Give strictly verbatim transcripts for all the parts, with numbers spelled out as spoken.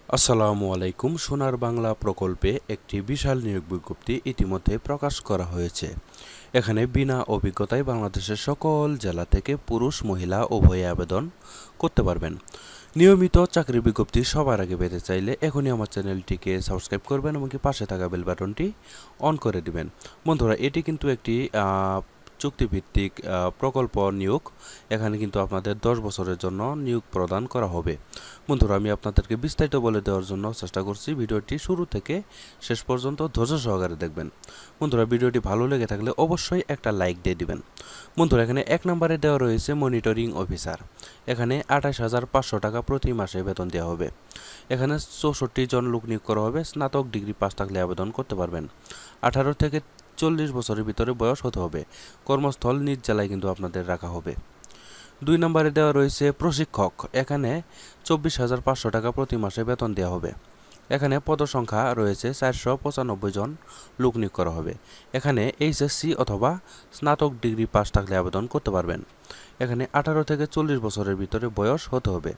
আসসালামু আলাইকুম। সোনার বাংলা প্রকল্পে একটি বিশাল নিয়োগ বিজ্ঞপ্তি ইতিমধ্যে প্রকাশ করা হয়েছে। এখানে বিনা অভিজ্ঞতায় বাংলাদেশের সকল জেলা থেকে পুরুষ মহিলা উভয়ে আবেদন করতে পারবেন। নিয়মিত চাকরি বিজ্ঞপ্তি সবার আগে পেতে চাইলে এখনই আমার চ্যানেলটিকে সাবস্ক্রাইব করবেন এবং কি পাশে থাকা বেল বাটনটি অন করে দিবেন। বন্ধুরা, এটি কিন্তু একটি চুক্তিভিত্তিক প্রকল্প নিয়োগ। এখানে কিন্তু আপনাদের দশ বছরের জন্য নিয়োগ প্রদান করা হবে। বন্ধুরা, আমি আপনাদেরকে বিস্তারিত বলে দেওয়ার জন্য চেষ্টা করছি। ভিডিওটি শুরু থেকে শেষ পর্যন্ত ধৈর্য সহকারে দেখবেন। বন্ধুরা, ভিডিওটি ভালো লেগে থাকলে অবশ্যই একটা লাইক দিয়ে দিবেন। বন্ধুরা, এখানে এক নম্বরে দেওয়া রয়েছে মনিটরিং অফিসার। এখানে আঠাশ হাজার পাঁচশো টাকা প্রতি মাসে বেতন দেওয়া হবে। এখানে চৌষট্টি জন লোক নিয়োগ করা হবে। স্নাতক ডিগ্রি পাস থাকলে আবেদন করতে পারবেন। আঠারো থেকে চল্লিশ বছরের ভিতরে বয়স হতে হবে। কর্মস্থল নিজ জেলায় কিন্তু আপনাদের রাখা হবে। দুই নম্বরে দেওয়া রয়েছে প্রশিক্ষক। এখানে চব্বিশ হাজার পাঁচশো টাকা প্রতি মাসে বেতন দেওয়া হবে। এখানে পদসংখ্যা রয়েছে চারশো পঁচানব্বই জন লোক নিয়োগ করা হবে। এখানে এইচএসসি অথবা স্নাতক ডিগ্রি পাস থাকলে আবেদন করতে পারবেন। এখানে আঠারো থেকে চল্লিশ বছরের ভিতরে বয়স হতে হবে।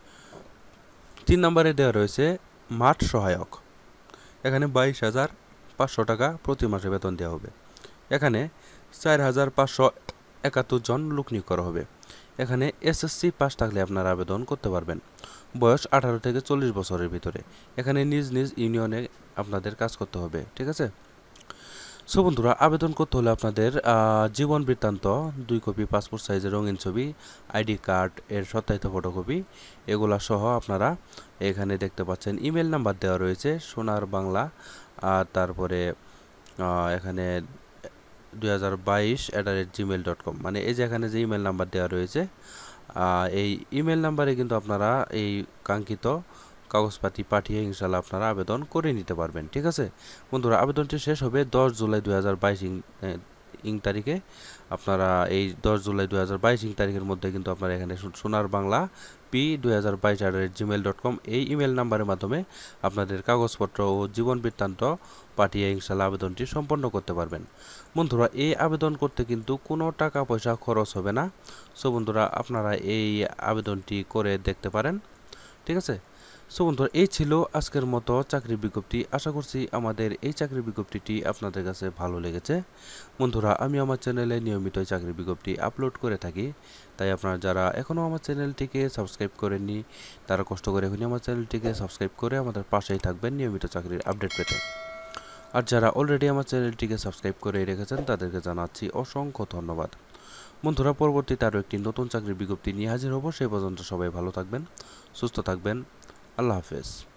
তিন নম্বরে দেওয়া রয়েছে মাঠ সহায়ক। এখানে বাইশ হাজার পাঁচশো টাকা প্রতি মাসে বেতন দেওয়া হবে। এখানে চার হাজার পাঁচশো একাত্তর জন লোক নিয়োগ করা হবে। এখানে এসএসসি পাস থাকলে আপনারা আবেদন করতে পারবেন। বয়স আঠারো থেকে চল্লিশ বছরের ভিতরে। এখানে নিজ নিজ ইউনিয়নে আপনাদের কাজ করতে হবে। ঠিক আছে। সো বন্ধুরা, আবেদন করতে হলে আপনাদের জীবন বৃত্তান্ত, দুই কপি পাসপোর্ট সাইজের রঙিন ছবি, আইডি কার্ড এর সত্যায়িত ফটোকপি, এগুলা সহ আপনারা এখানে দেখতে পাচ্ছেন ইমেল নাম্বার দেওয়া রয়েছে সোনার বাংলা, আর তারপরে এখানে দুই হাজার বাইশ at the rate Gmail dot com, মানে এই যে এখানে যে ইমেল নাম্বার দেওয়া রয়েছে এই ইমেল নাম্বারে কিন্তু আপনারা এই কাঙ্ক্ষিত কাগজপাতি পাঠিয়ে ইনশাল্লাহ আপনারা আবেদন করে নিতে পারবেন। ঠিক আছে বন্ধুরা, আবেদনটি শেষ হবে দশ জুলাই দুই হাজার বাইশ ইং তারিখে। আপনারা এই দশ জুলাই দুই হাজার বাইশ ইং তারিখের মধ্যে কিন্তু আপনারা এখানে সোনার বাংলা পি দুই হাজার বাইশ at the rate Gmail dot com এই ইমেল নাম্বারের মাধ্যমে আপনাদের কাগজপত্র ও জীবন বৃত্তান্ত পাঠিয়ে ইনশাল্লাহ আবেদনটি সম্পন্ন করতে পারবেন। বন্ধুরা, এই আবেদন করতে কিন্তু কোনো টাকা পয়সা খরচ হবে না। সো বন্ধুরা, আপনারা এই আবেদনটি করে দেখতে পারেন। ঠিক আছে। সো বন্ধুরা, এই ছিল আজকের মতো চাকরি বিজ্ঞপ্তি। আশা করছি আমাদের এই চাকরি বিজ্ঞপ্তিটি আপনাদের কাছে ভালো লেগেছে। বন্ধুরা, আমি আমার চ্যানেলে নিয়মিত চাকরি বিজ্ঞপ্তি আপলোড করে থাকি। তাই আপনারা যারা এখনও আমার চ্যানেলটিকে সাবস্ক্রাইব করেননি তারা কষ্ট করে এখনই আমার চ্যানেলটিকে সাবস্ক্রাইব করে আমাদের পাশেই থাকবেন নিয়মিত চাকরির আপডেট পেতে। আর যারা অলরেডি আমার চ্যানেলটিকে সাবস্ক্রাইব করে রেখেছেন তাদেরকে জানাচ্ছি অসংখ্য ধন্যবাদ। বন্ধুরা, পরবর্তীতে আরও একটি নতুন চাকরির বিজ্ঞপ্তি নিয়ে হাজির হব। সেই পর্যন্ত সবাই ভালো থাকবেন, সুস্থ থাকবেন। আল্লাহ হাফেজ।